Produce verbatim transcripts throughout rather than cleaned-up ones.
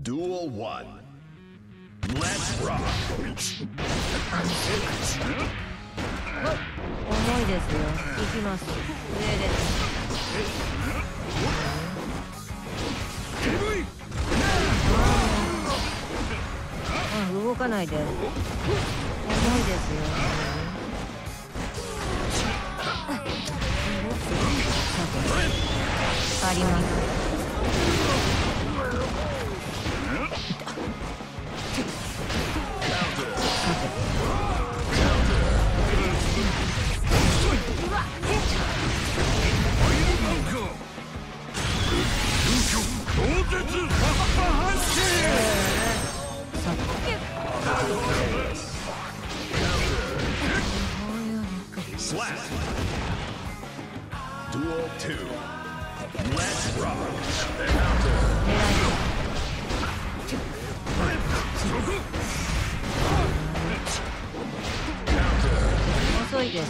Duel one. Let's rock. 重いですよ。行きます。上です。あ、動かないで。重いですよ。あります。 Slap. Duel two. Let's rock. 遅いです。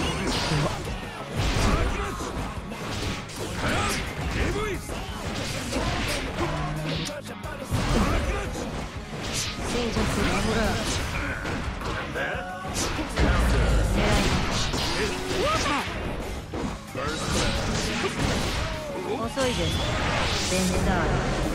戦術ほら。遅いです。ベンダーラ。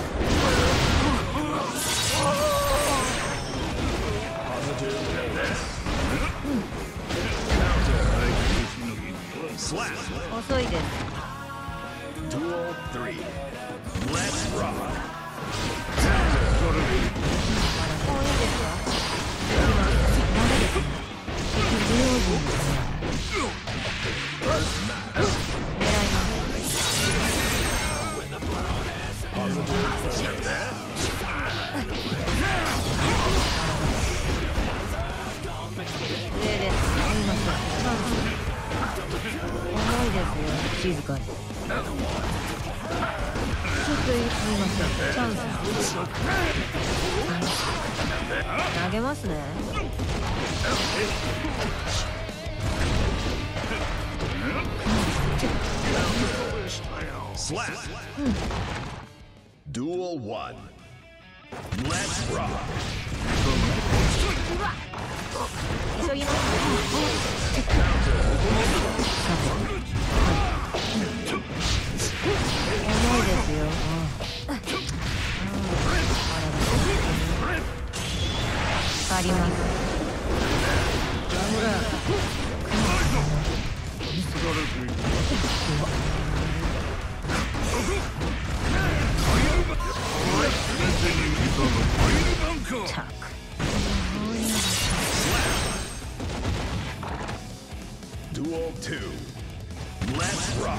遅いです。 Duel three. Let's rock. もういいですよ。ダメですね。敵不用心ですね。狙います。上です。すみません。重いですよ。静かに。ちょっとすみません。チャンス。投げますね。 Slap. Duel one. Let's rock. 急ぎます。重いですよ。あります。ほら。 Duel two. Let's rock.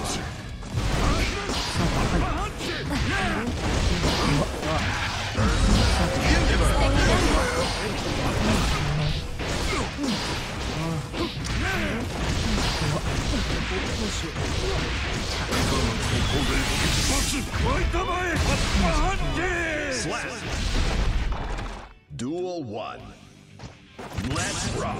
スラッ Duel one. Let's rock.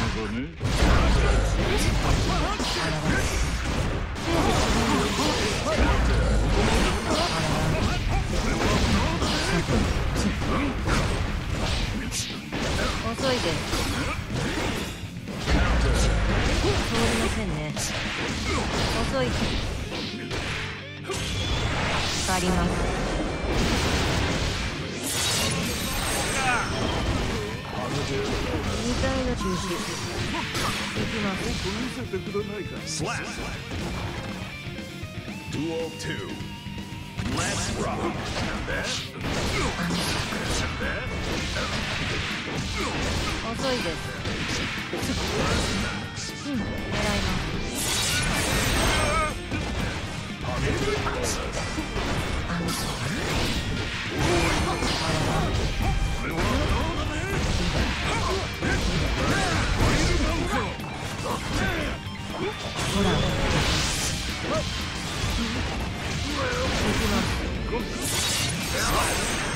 遅いです。通りませんね。遅い。かかります。にかいの中止。いきます。 Slap. Duel two. Let's rock. 遅いです。うん、狙います。ほら。行きます。